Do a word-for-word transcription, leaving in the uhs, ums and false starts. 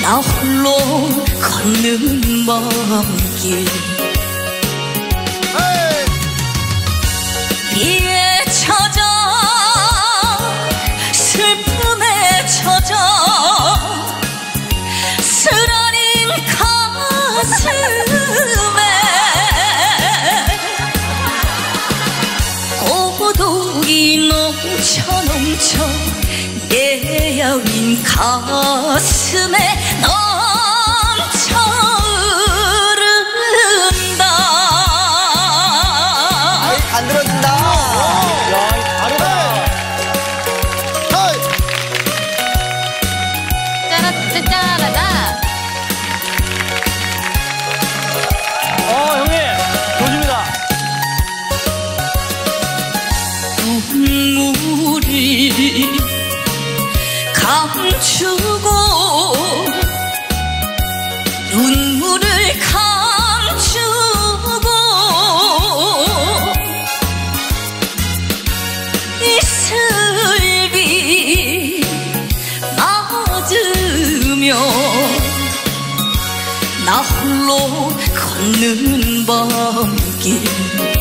나 홀로 걷는 먼 길 비에 젖어 슬픔에 젖어 쓰라린 가슴에 고독이 넘쳐 넘쳐 내 여윈 가슴에 넘쳐 흐른다. 안 들어준다. 야, 다르다. 짜라짜라라. 어, 형님, 좋습니다. 눈물이 감추고 눈물을 감추고 이슬비 맞으며 나 홀로 걷는 밤길